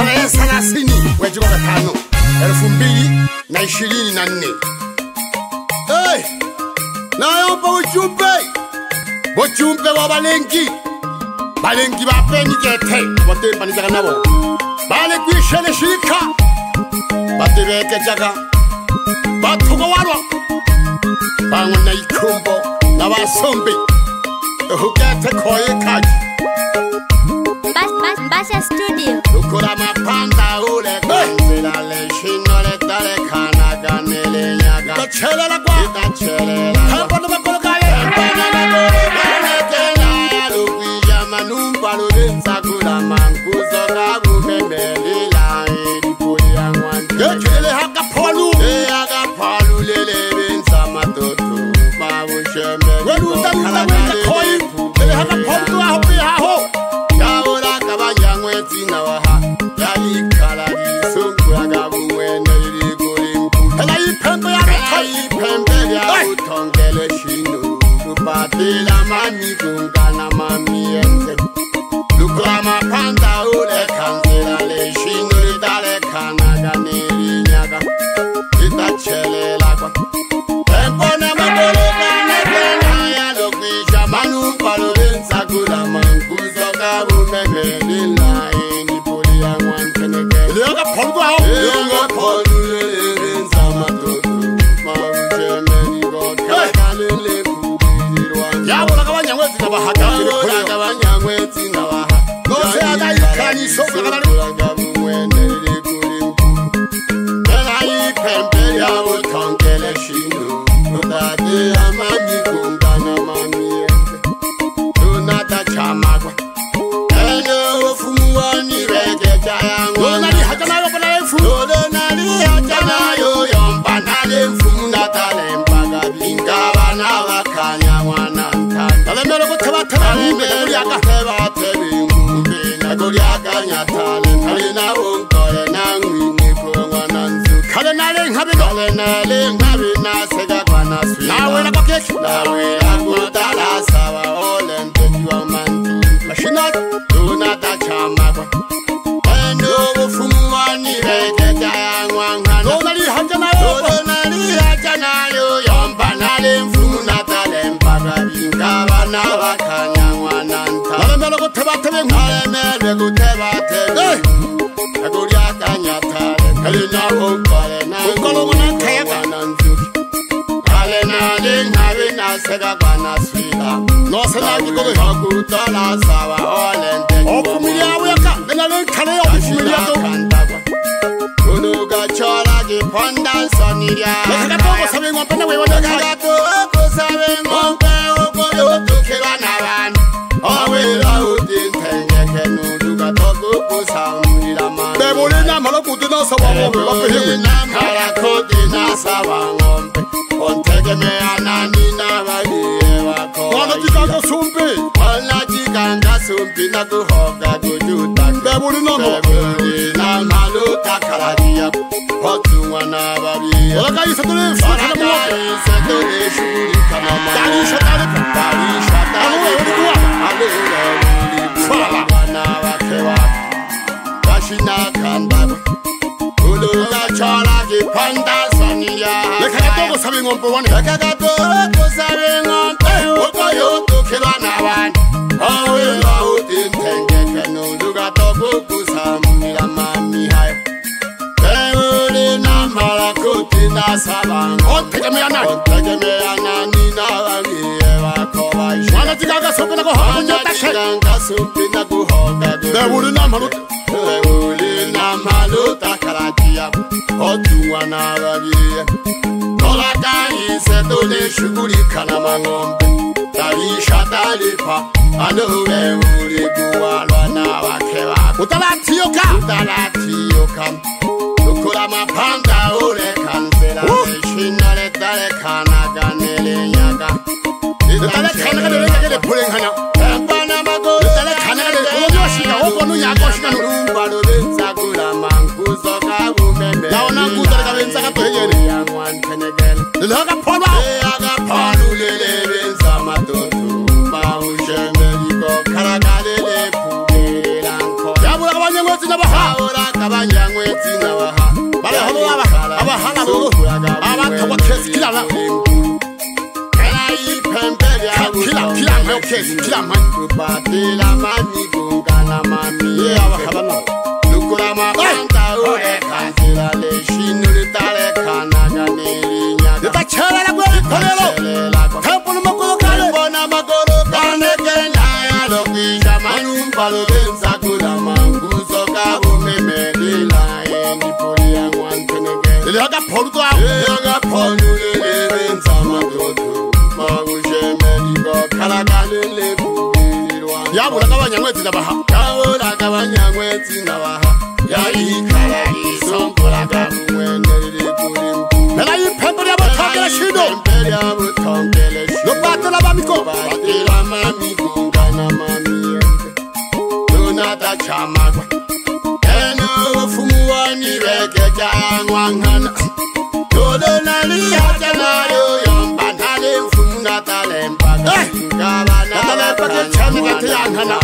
tarehe 30 mwezi wa 5 2024. Hey, naomba ujumbe wa balengi bapeni kete batemba nitaka nabo bale kwishele shika batebeke jaga batugo warwa bangona ikumbo nabasombi hukete koye kaji Mbasha studio ukora mapanda ule kanzela le shinole tale kana ganele nyaga tachelela kwa tachelela hambo bakolo kale manumba lorenza kula manguzo kabumembelela edipoli yangwanje ngekele hakaphalu lele benza matoto babusheme welunda khoyi lele hakaphalu aho yabona kabanyangwetsi nawaha yalikhala lisongwa kabumwene likulimpu ela iphembe ya uthongele shino Patila mami kungana mami enze Lukula mapanda ule kanzela le shino litale kanaga nili nyaga Lita chele lakwa Tempone makoloka neblena ya lokwisha Manumpa lorenza kula manguzo kabumemeli la eni poli ya mwanteneke Ilioga polu kwa hao Ilioga polu lorenza matoto Mabujeme niko kakalele Yabona kabanyangwezi nabahaga kabanyangwezi nabaha Nose agayikani soka kabali mwendele kulimpu Nena ipembe ya utongele shino Nodade amani kungana mami ente Tunata chamagwa Eno ufumuani rege jayangu Nonali hajanayo pana lefu Nonali hajanayo yomba nale mfumu natale mpaga Binga wana wakanya wana Alemelo kuteba ngumbe Naguliaga nyatale Kalina unkole nangwini kwa nanzu Kalenale ngabi nasega kwa naswina Nawe na pakechu Nawe akutala sawa ole ntekiwa mantu Mashina tunata chamakwa Endo ufumuani reke jayangwangana Nonali hajanayo Yomba nale mfumu natale mpaka Binga na wakanya mwananta Alemelo kuteba Naguliaga nyatale Kalina unkole nangwini kwa nanzuki Kalenale ngabi nasega kwa naswina Nose nangikoge Hakutala sawa ole ntekiwa Okumilia weka Nenale kane ya okumilia to Unuga chola jiponda soniria Nekagatogo sabi ngompe na wewa Nekagatogo sabi ngompe Ukoyo tukirwa na wani Awela utintengeke Nuduga togo kusamira mani Bebuli na malakuti na sawa ngompe Bebuli na malakuti na sawa ngompe Ontege me anani na waliye wako Wana jikanga sumpi Wana jikanga sumpi na kuhoga kujuta Bebuli na maluta karadia Hotu wana waliye Waka isa tuli shuri kanama Dali shatalika Alula wana wakewa Washina kandaba Uluga chola kipanda soniya Nekagatogo sabi ngompe wani Nekagatogo sabi ngompe Ukoyo tukilwa na wani Awela utintengeke Nuluga togo kusamira mami hayo Bebuli na malakuti na sabango Ontegemeana na waliye wako waisha Wana jikanga sumpi na kuhoga nyotashe Jikanga sumpi na kuhoga Bebuli na maluta Bebuli na maluta karadia Otu wana waliye Tola kaise tole shugulika na mangombe Talisha talipa Anuwe uli kuwalwa na wake wako Utalatiyoka Lukula mapanda ule kanzela Shina letale kanaga nele nyaga Letale kanaga nele nyaga le pule nkanya Tempana mago Letale kanaga nele Ulo shika Oko nu nyago shika Nurumba lubenza kula manguzo kabumembe Laona nguzo leka benza katoheyene Yangwan kenegele Lelaka polo Lelaka polo lele benza matoto Mausheme liko karaga lele pule lanko Yabula kabanyengwe nyamwezi n'abaha Kabanyamwezi n'abaha bale hano abahala lolo abatwa kesi kilala kila mwe kesi kila mwe Batila mani gungana mami abahala Lukura mabanta ure kanzira leshinu litale kanaga nirinya Nitachela la gweli kolelo Tempo n'amagoro kale Mbona magoro kane kenya ya lokisha manumba lobenza kula manguzo kabume medila Eni poli ya mwantenege Ili haga polu to awo Ili haga polu lebenza magoto Magushe medigo kalagalele Yabula kabanyamwezi n'abaha Yabula kabanyamwezi n'abaha Yayikala isonkola kabumwene likulimpu Nela yipembe lyabotongela shino Lobatela bamiko Batela mamiko ngana mamiyende Donata chamagwa Eno fumuwani weke jangwa ngana Dodona liyata nayo yomba Nale mfumu natale mpaka Natale mpaka chani gati yangana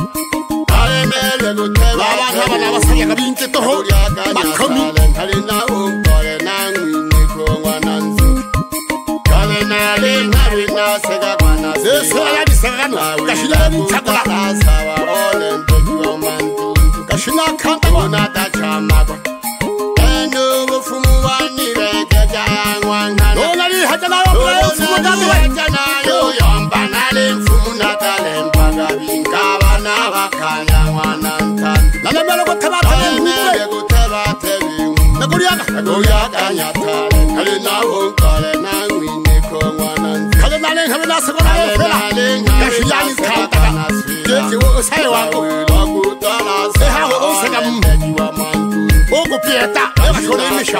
Alemele guteba Abana n'abasaya kabinke toho Makomi Kalina ukore nangwini kongwa nanzu Kalina lingharina sega kwa nasi Sesela yadisegano Kashina n'chakula Sawa ole mpekiwa mantu Kashina kanta kwa Donata chamagwa Eno bufumu wani weke jangwa ngana Nona li haja na yomba Mfumu dami we Nayo yomba nale mfumu natale mpaka Binkaba na wakanya mwana ntandu Nalemele kutebatele Nalemele kutebatele Nakuliaga Nakuliaga nyatale Kale na wonkale na mwine kwa mwana ntandu Kale nale nghawe nasa kwa na yofela Kashiyani kantaga Jeki wo usaye wako Eha wo usega Ogu pieta Ewa shole imisha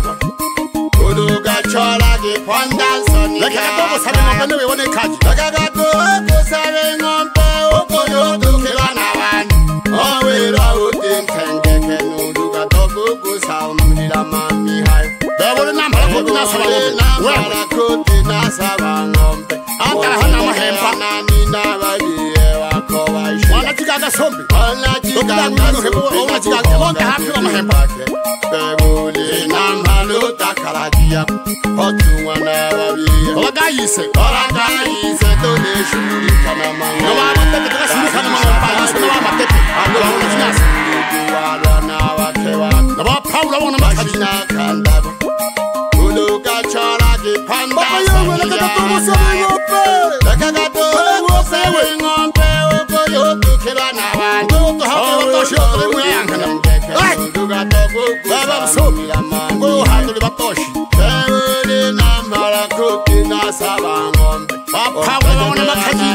Kuduga chola ki pwanda soni Leke kadogo sabi ngombe newe wane kaji Leke kadogo sabi ngombe Okoyo tukiwa na wani Owira utintengeke Nuduga toku kusaumila mami hayo Bewole nambala koti nasaba ngombe Nambala koti nasaba ngombe Antara hana mahempa Nani na babiye wako waishu Wana chigaga sombi Wana chigaga sombi Wana chigaga Lonte hapi wa mahempa Bebuli nambalo takarajia Otu wana wabiye Olaga yise Olaga yise tole shuri kana mango Nawa matepe tuka shuri kana mango Yise nawa matepe Nawa wana chinasi Wana wake wako Nawa paula wana makaji Kajina kandaba Kuluka chola ki panda Baba yewe leke katogo sabi ngombe Leke katogo sabi ngombe Okoyo tukila na wani Ngoto hapi watoshi otole mwe yankana Nduga toku Baba msomi Ngoto hatoli batoshi Bebuli nambala kuti nasaba ngombe Paula wana makaji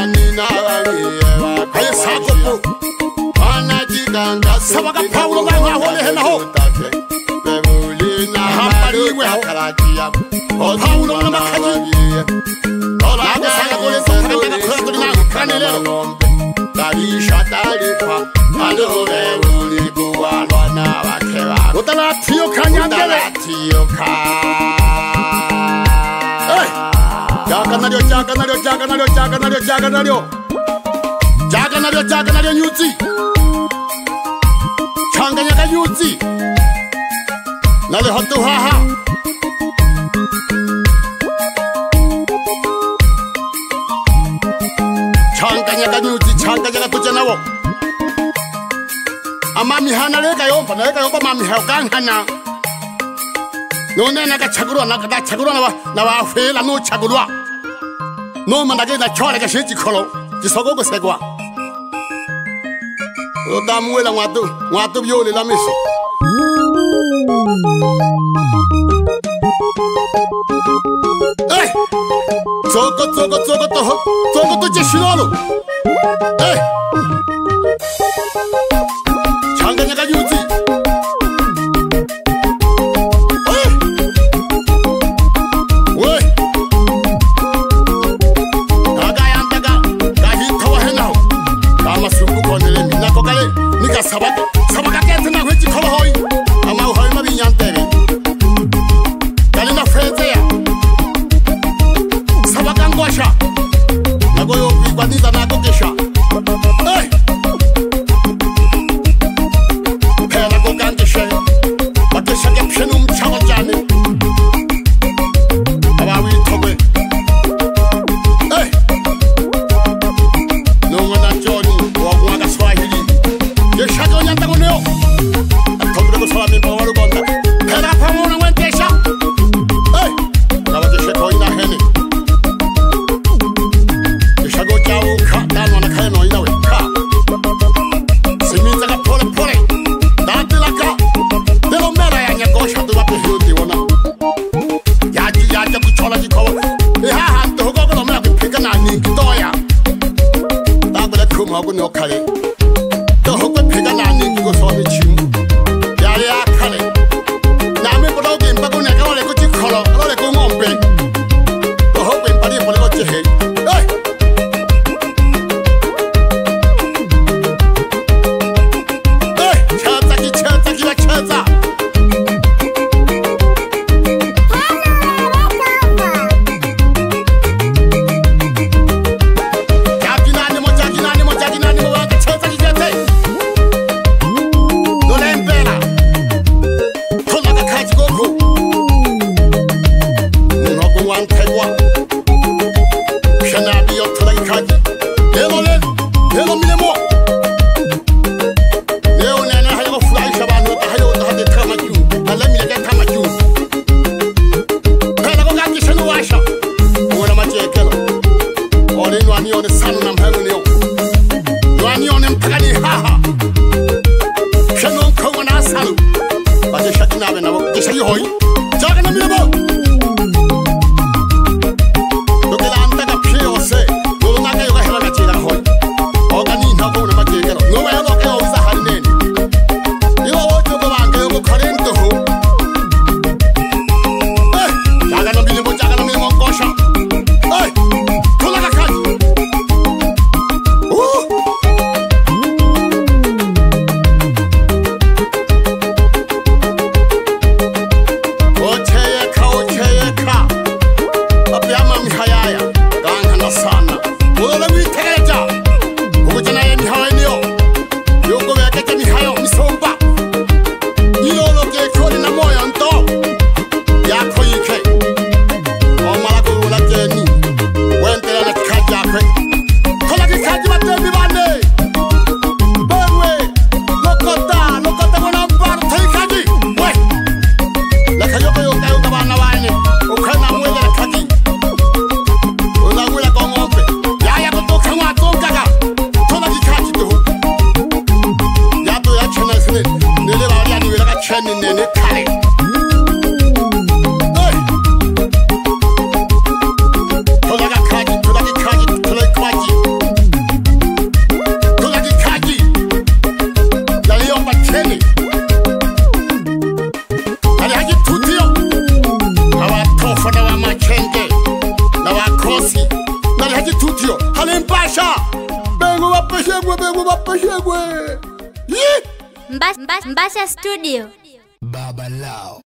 Aye sakopo Sabaga Paulo ga ngahole hena ho Hambaliwe ho Paulo wana makaji Lago saga gole sokaranga kura kuri na kanelero Tarisha tarifa Alore uli buwalwa na wakewa Utala tiyo kanyandele Tiyo ka Jaga nalyo jaga nalyo jaga nalyo jaga nalyo jaga nalyo Jaga nalyo jaga nalyo nyuzi Changanya ka nyuzi Nale hotu haha Changanya ka nyuzi changanya ka tuja nawo Amami hana leka yomba mami haukangana None nakachagurwa na wafela no chagurwa No mandage na chole ka shiti kolo Jisogo go segwa Odamuela ngwatu byole la miso Togo to jeshilolo Changanya ka nyuzi Sabaga kete na kwechi kolo hoi Ama uhoi mabinyantere Kalina freze ya Sabaga ngwasha Nagoyo kwaniza na kokesha Hey muneo. Atobra ko sala min pa Lugonda. Pera pa mo na wentesha. Hey, na ba je ko ina hene. Ishago jawu ka dan wana kaya no ina we ka. Siminza ka pole pole. Dati la ka. Delo mera ya nyakosha tu ba pe hiuti wana. Yaji kuchola jikowa. Ha ha to ko ko mera ke pika na ni kitoya. Da ba ko ma ko no kale. To ko pika na ni ko so mi chim. Ya ya kale. Na me ko do ke mpa ko na ka le ko chikolo, le ko ngombe. To ko pe pali ko le ko chehe. Hey. Hey, chata ki la chata. Mbasha Studio. Baba Lao.